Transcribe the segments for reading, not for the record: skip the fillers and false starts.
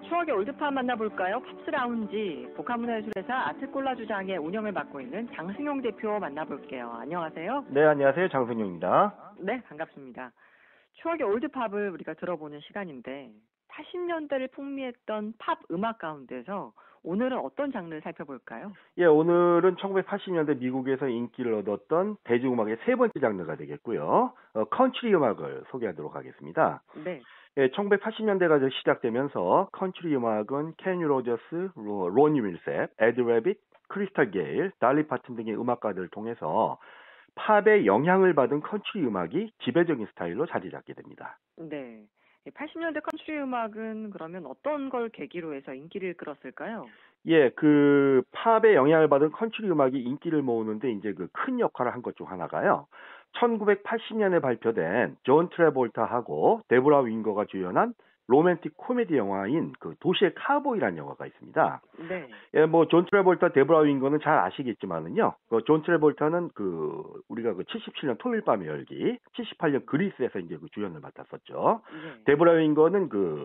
추억의 올드팝 만나볼까요? 팝스 라운지, 복합문화예술회사 아트콜라주장의 운영을 맡고 있는 장승용 대표 만나볼게요. 안녕하세요. 네, 안녕하세요. 장승용입니다. 네, 반갑습니다. 추억의 올드팝을 우리가 들어보는 시간인데 80년대를 풍미했던 팝 음악 가운데서 오늘은 어떤 장르를 살펴볼까요? 예, 오늘은 1980년대 미국에서 인기를 얻었던 대중음악의 세 번째 장르가 되겠고요. 컨트리 음악을 소개하도록 하겠습니다. 네. 예, 1980년대가 시작되면서 컨트리 음악은 케니 로저스, 로니 밀셉, 에드 래빗, 크리스탈 게일, 달리 파튼 등의 음악가들을 통해서 팝의 영향을 받은 컨트리 음악이 지배적인 스타일로 자리 잡게 됩니다. 네. 80년대 컨트리 음악은 그러면 어떤 걸 계기로 해서 인기를 끌었을까요? 예, 그 팝의 영향을 받은 컨트리 음악이 인기를 모으는데 이제 그 큰 역할을 한 것 중 하나가요. 1980년에 발표된 존 트래볼타하고 데보라 윙거가 주연한 로맨틱 코미디 영화인 그 도시의 카우보이라는 영화가 있습니다. 네. 예, 뭐 존 트래볼타, 데보라 윙거는 잘 아시겠지만은요. 존 트래볼타는 우리가 77년 토요일 밤의 열기, 78년 그리스에서 이제 그 주연을 맡았었죠. 네. 데보라 윙거는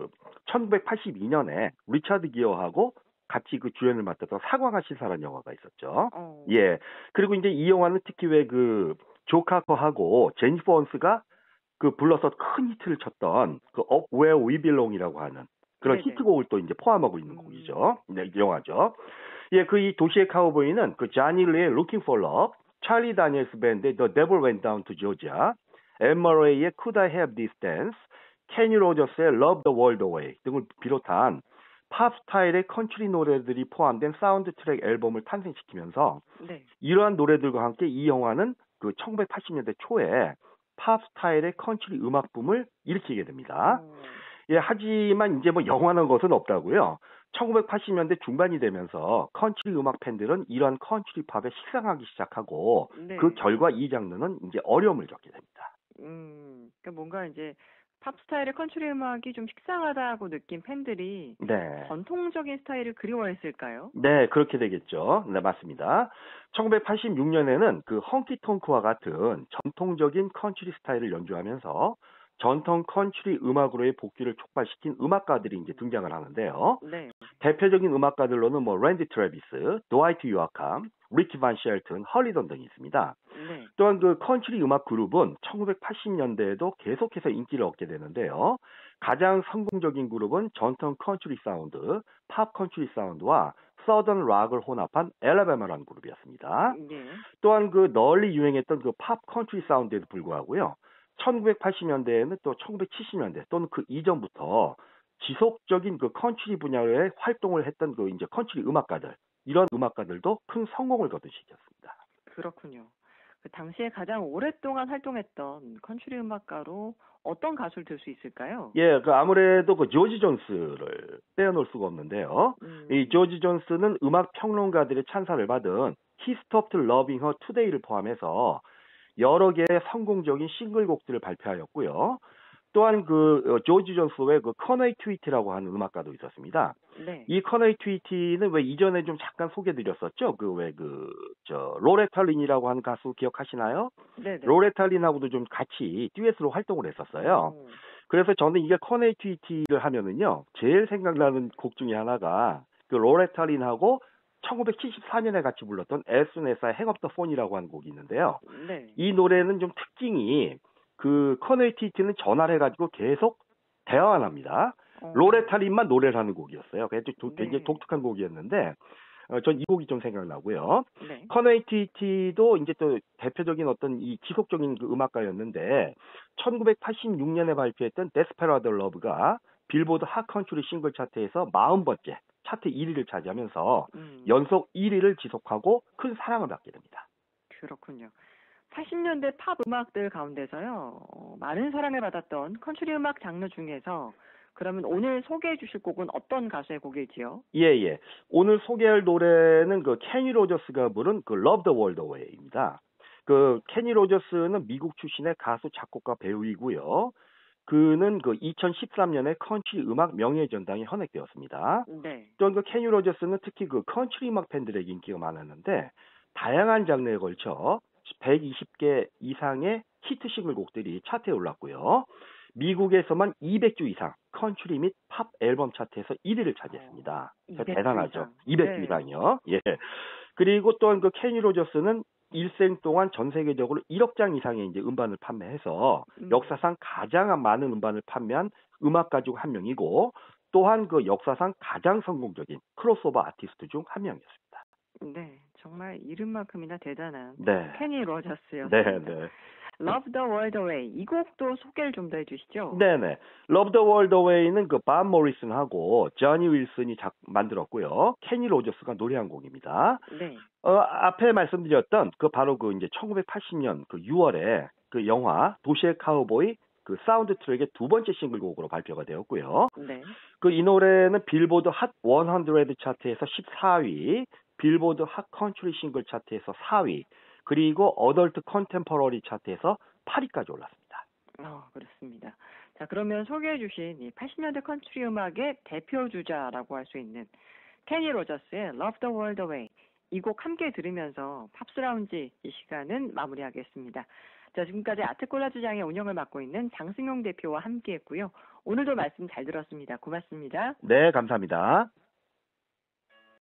1982년에 리차드 기어하고 같이 그 주연을 맡았던 사광아 시사라는 영화가 있었죠. 예. 그리고 이제 이 영화는 특히 왜 조 카커하고 제니퍼 원스가 불러서 큰 히트를 쳤던 Up Where We Belong이라고 하는 그런 네네. 히트곡을 또 이제 포함하고 있는 곡이죠. 네, 영화죠. 예, 이 도시의 카우보이는 자니 리의 Looking for Love, 찰리 다니엘스 밴드의 The Devil Went Down to Georgia, 엠마 레이의 Could I Have This Dance, 케니 로저스의 Love the World Away 등을 비롯한 팝 스타일의 컨트리 노래들이 포함된 사운드 트랙 앨범을 탄생시키면서 네. 이러한 노래들과 함께 이 영화는 1980년대 초에 팝 스타일의 컨트리 음악 붐을 일으키게 됩니다. 예, 하지만 이제 뭐 영원한 것은 없다고요. 1980년대 중반이 되면서 컨트리 음악 팬들은 이러한 컨트리 팝에 식상하기 시작하고 네. 그 결과 이 장르는 이제 어려움을 겪게 됩니다. 그러니까 뭔가 이제 팝 스타일의 컨트리 음악이 좀 식상하다고 느낀 팬들이 네. 전통적인 스타일을 그리워했을까요? 네, 그렇게 되겠죠. 네, 맞습니다. 1986년에는 헝키통크와 같은 전통적인 컨트리 스타일을 연주하면서 전통 컨트리 음악으로의 복귀를 촉발시킨 음악가들이 이제 등장을 하는데요. 네. 대표적인 음악가들로는 랜디 트래비스, 드와이트 유아캄, 리키 반 쉘튼, 헐리던 등이 있습니다. 네. 또한 컨트리 음악 그룹은 1980년대에도 계속해서 인기를 얻게 되는데요. 가장 성공적인 그룹은 전통 컨트리 사운드, 팝 컨트리 사운드와 서던 락을 혼합한 엘라베마라는 그룹이었습니다. 네. 또한 널리 유행했던 팝 컨트리 사운드에도 불구하고요. 1980년대에는 또 1970년대 또는 그 이전부터 지속적인 컨트리 분야의 활동을 했던 이제 컨트리 음악가들, 이런 음악가들도 큰 성공을 거둔 시기였습니다. 그렇군요. 그 당시에 가장 오랫동안 활동했던 컨트리 음악가로 어떤 가수를 들 수 있을까요? 예, 아무래도 조지 존스를 빼어놓을 수가 없는데요. 이 조지 존스는 음악 평론가들의 찬사를 받은 He Stopped Loving Her Today를 포함해서 여러 개의 성공적인 싱글곡들을 발표하였고요. 또한 조지 존스의 커너이 트위티라고 하는 음악가도 있었습니다. 네. 이 커너이 트위티는 왜 이전에 좀 잠깐 소개드렸었죠? 로레타 린이라고 하는 가수 기억하시나요? 네네. 로레타 린하고도 좀 같이 듀엣으로 활동을 했었어요. 그래서 저는 이게 커너이 트위티를 하면은요, 제일 생각나는 곡 중에 하나가 로레타 린하고 1974년에 같이 불렀던 As Soon As I Hang Up the Phone이라고 하는 곡이 있는데요. 네. 이 노래는 좀 특징이 커너이 트위티는 전화를 해가지고 계속 대화만 합니다. 로레타 린만 노래를 하는 곡이었어요. 굉장히 독특한 곡이었는데 전 이 곡이 좀 생각나고요. 네. 커너이 트위티도 이제 또 대표적인 어떤 이 지속적인 음악가였는데 1986년에 발표했던 Desperado Love가 빌보드 핫 컨트리 싱글 차트에서 40번째 차트 1위를 차지하면서 연속 1위를 지속하고 큰 사랑을 받게 됩니다. 그렇군요. 80년대 팝 음악들 가운데서요, 많은 사랑을 받았던 컨트리 음악 장르 중에서 그러면 오늘 소개해 주실 곡은 어떤 가수의 곡일지요? 예. 오늘 소개할 노래는 케니 로저스가 부른 Love the World Away입니다. 케니 로저스는 미국 출신의 가수, 작곡가, 배우이고요. 그는 2013년에 컨트리 음악 명예전당에 헌액되었습니다. 네. 또한 케니 로저스는 특히 컨트리 음악 팬들에게 인기가 많았는데 다양한 장르에 걸쳐 120개 이상의 히트 싱글곡들이 차트에 올랐고요. 미국에서만 200주 이상 컨츄리 및 팝 앨범 차트에서 1위를 차지했습니다. 200주 대단하죠. 이상. 200주 네. 이상이요. 예. 그리고 또한 그 케니 로저스는 일생 동안 전 세계적으로 1억 장 이상의 이제 음반을 판매해서 역사상 가장 많은 음반을 판매한 음악가 중 한 명이고 또한 그 역사상 가장 성공적인 크로스오버 아티스트 중 한 명이었습니다. 네, 정말 이름만큼이나 대단한 네. 케니 로저스였습니다. 네, 네. Love the World Away 이 곡도 소개를 좀 더 해주시죠. 네네. Love the World Away는 그 밥 모리슨하고 저니 윌슨이 만들었고요. 케니 로저스가 노래한 곡입니다. 네. 앞에 말씀드렸던 그 바로 그 이제 1980년 그 6월에 그 영화 도시의 카우보이 그 사운드 트랙의 두 번째 싱글곡으로 발표가 되었고요. 네. 그 이 노래는 빌보드 핫 100 차트에서 14위, 빌보드 핫 컨트리 싱글 차트에서 4위, 그리고 어덜트 컨템퍼러리 차트에서 8위까지 올랐습니다. 그렇습니다. 자, 그러면 소개해 주신 이 80년대 컨트리 음악의 대표 주자라고 할 수 있는 케니 로저스의 Love the World Away 이 곡 함께 들으면서 팝스 라운지 이 시간은 마무리하겠습니다. 자, 지금까지 아트콜라주장의 운영을 맡고 있는 장승용 대표와 함께 했고요. 오늘도 말씀 잘 들었습니다. 고맙습니다. 네, 감사합니다.